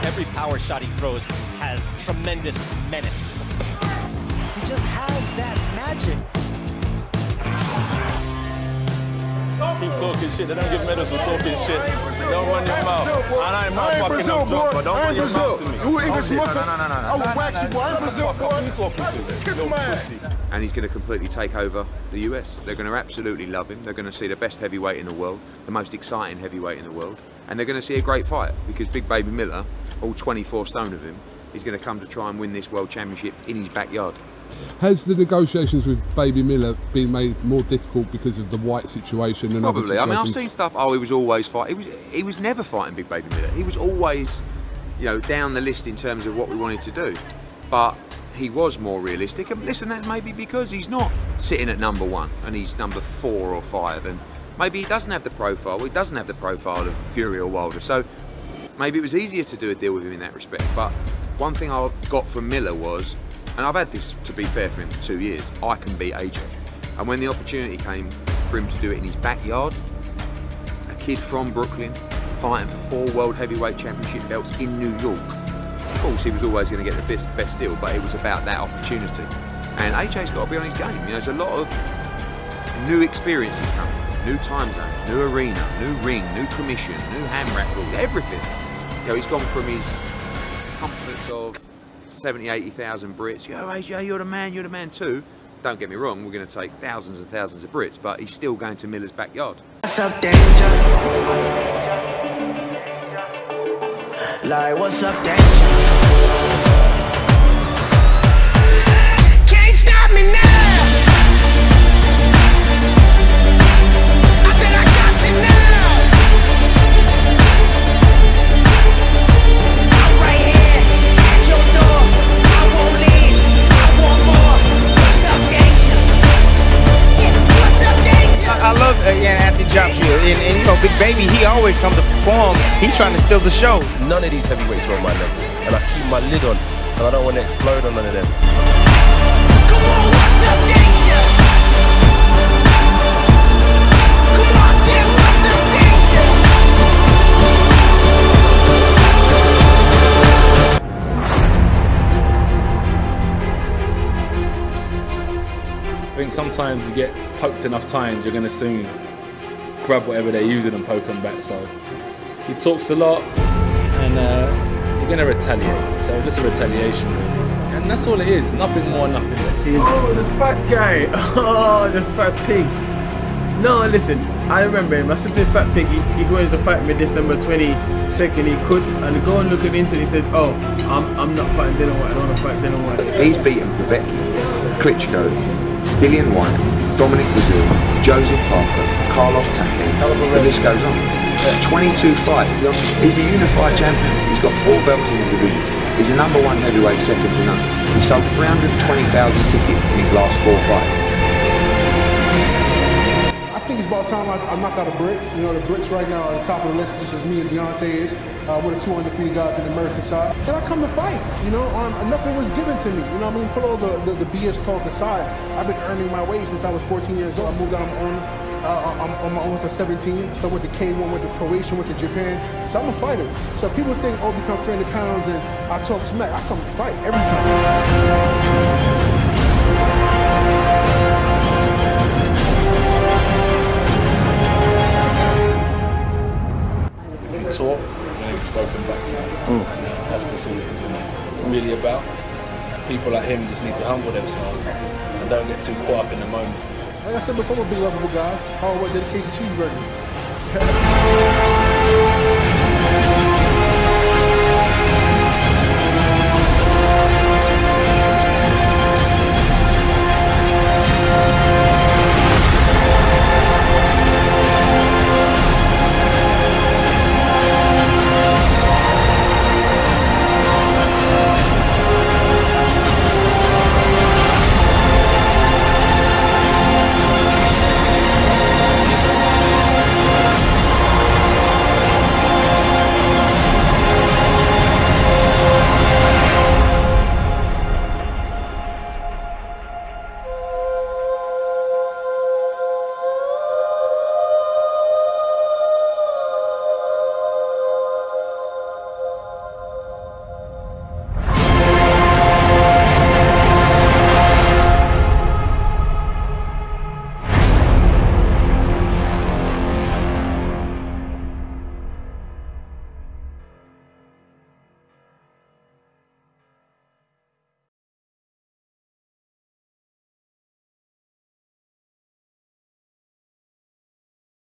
Every power shot he throws has tremendous menace. He just has that magic. Keep talking shit. They don't give medals for talking shit. Don't run your mouth. And I ain't my fucking job, but don't run your mouth to me. You even smuff it. No. I will wax you, boy. I ain't Brazil, boy. Kiss my ass. And he's going to completely take over the US. They're going to absolutely love him. They're going to see the best heavyweight in the world, the most exciting heavyweight in the world, and they're going to see a great fight because Big Baby Miller, all 24 stone of him, is going to come to try and win this world championship in his backyard. Has the negotiations with Baby Miller been made more difficult because of the white situation? And probably. I mean, I've seen stuff. Oh, he was always fighting. He was never fighting Big Baby Miller. He was always, you know, down the list in terms of what we wanted to do. But he was more realistic. And listen, that may be because he's not sitting at #1 and he's number 4 or 5, and maybe he doesn't have the profile. He doesn't have the profile of Fury or Wilder. So maybe it was easier to do a deal with him in that respect. But one thing I got from Miller was, and I've had this, to be fair, for him for 2 years, I can beat AJ. And when the opportunity came for him to do it in his backyard, a kid from Brooklyn fighting for 4 World Heavyweight Championship belts in New York, of course he was always going to get the best deal, but it was about that opportunity. And AJ's got to be on his game. You know, there's a lot of new experiences coming, new time zones, new arena, new ring, new commission, new hand-rack rules, everything. You know, he's gone from his comforts of 70, 80,000 Brits. Yo, AJ, you're the man too. Don't get me wrong, we're going to take thousands and thousands of Brits, but he's still going to Miller's backyard. What's up, danger? Like, what's up, danger? Can't stop me now. I said I got you now. I love Anthony Johnson, and you know, Big Baby, he always comes to perform. He's trying to steal the show. None of these heavyweights are on my level, and I keep my lid on, and I don't want to explode on none of them. Come on, what's up, danger? Come on, say what's up, danger? I think sometimes you get poked enough times, you're going to soon grab whatever they're using and poke them back. So he talks a lot, and you're going to retaliate. So just a retaliation, really. And that's all it is. Nothing more, nothing less. Oh, the fat guy. Oh, the fat pig. No, listen, I remember him. I said to the fat pig, he wanted to fight me December 22nd. He could, and go and look at into it. He said, oh, I'm not fighting Dylan White. I don't want to fight Dylan White. He's beaten Povetkin, Klitschko, Dillian White, Dominic Brazil, Joseph Parker, Carlos Takei, the list goes on. 22 fights. He's a unified champion. He's got 4 belts in the division. He's a #1 heavyweight, second to none. He sold 320,000 tickets in his last 4 fights. I think it's about time I knock out a Brit. You know, the Brits right now are at the top of the list, just as me and Deontay is. We're the 2 undefeated guys in the American side. Then I come to fight, you know, nothing was given to me. You know what I mean? Put all the BS talk aside. I've been earning my wage since I was 14 years old. I moved out on my own for 17. I started with the K1, with the Croatian, with the Japan. So I'm a fighter. So people think, oh, become 300 pounds and I talk smack. I come to fight every time. Talk, you're going to get spoken back to. That's just all it is really about. People like him just need to humble themselves and don't get too caught up in the moment. Like I said before, I'm a big lovable guy. Hard work, dedication, cheeseburgers.